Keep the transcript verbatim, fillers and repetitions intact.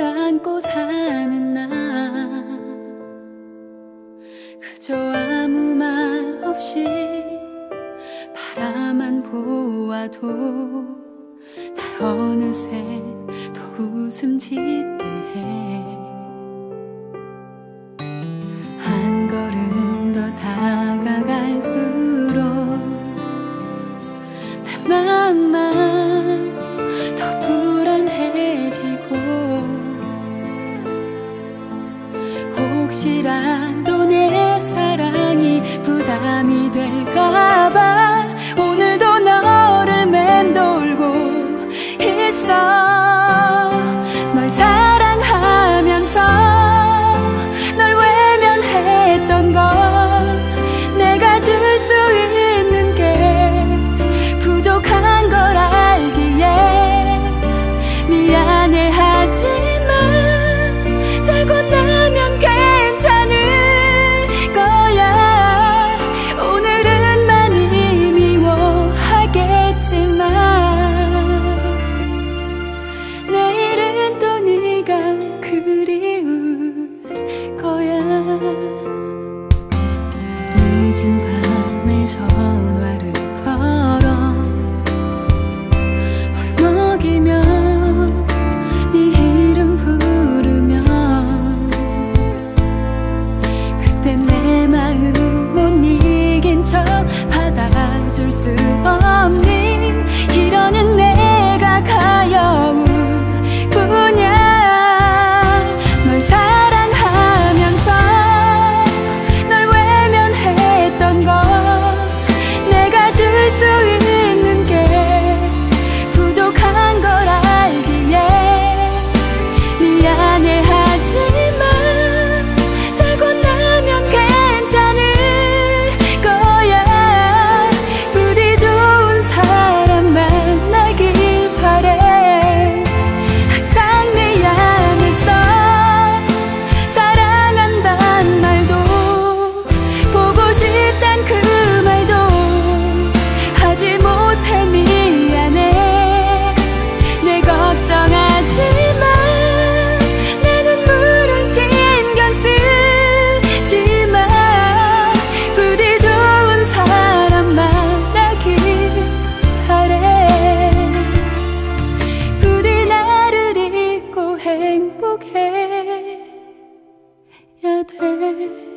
안고 사는 나, 그저 아무 말 없이 바라만 보아도 날 어느새 또 웃음 짓게 해. 한 걸음 더 다가갈수록 내 마음만 더 불안해지고, 혹시라도 내 사랑이 부담이 될까봐 오늘도 너를 맴돌고 있어. 널 사랑하면서 널 외면했던 건 내가 줄 수 있는 게 부족한 걸 알기에 미안해하지만 자고 나면 괜찮을 거야. 오늘은 많이 미워하겠지만 내일은 또 네가 그리울 거야. 늦은 밤에 전화를 걸어 울먹이며 네 이름 부르면 그땐 내 마음 못 이긴 척 받아줄 수 없니? 이러는 내가 가여운 뿐이야. 널 사랑하면서 널 외면했던 건 내가 줄 수 있는 게 부족한 걸 알기에 미안해하지만 자고 나면 괜찮을 거야. 부디 좋은 사람 만나길 바래. 항상 미안했어. 사랑한단 말도 보고 싶단 그 말도 하지 못해 미안해. 내 걱정하지마. 내 눈물은 신경 쓰지마. 부디 좋은 사람 만나길 바래. 부디 나를 잊고 행복해야 돼.